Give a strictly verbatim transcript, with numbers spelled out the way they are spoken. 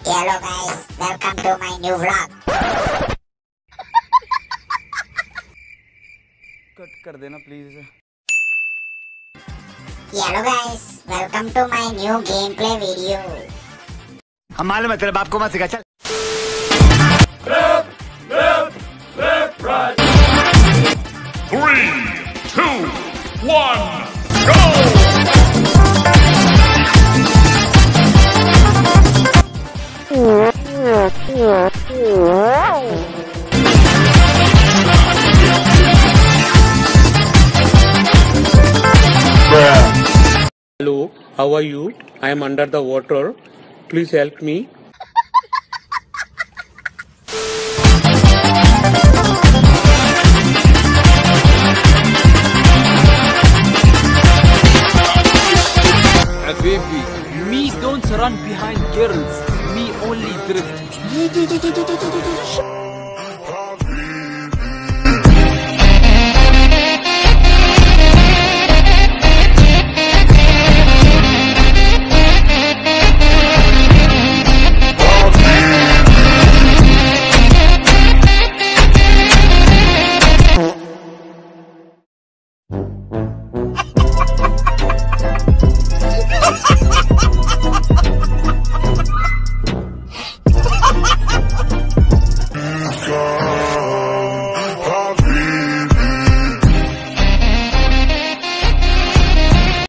Hello guys, welcome to my new vlog. Cut कर देना please. Hello guys, welcome to my new gameplay video. हम मालूम है तेरे बाप को मत सिखा. चल. Left, left, left, right. Three, two, one, go! Hello, how are you? I am under the water. Please help me. Baby, me don't run behind girls. Me only drift.